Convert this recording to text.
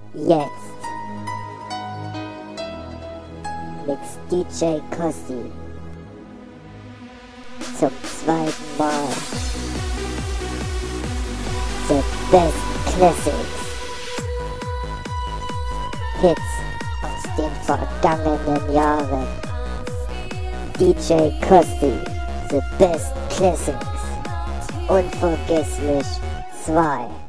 Jetzt mixt DJ Kosti zum zweiten Mal the best classics, Hits aus den vergangenen Jahren. DJ Kosti, the best classics, unvergesslich 2.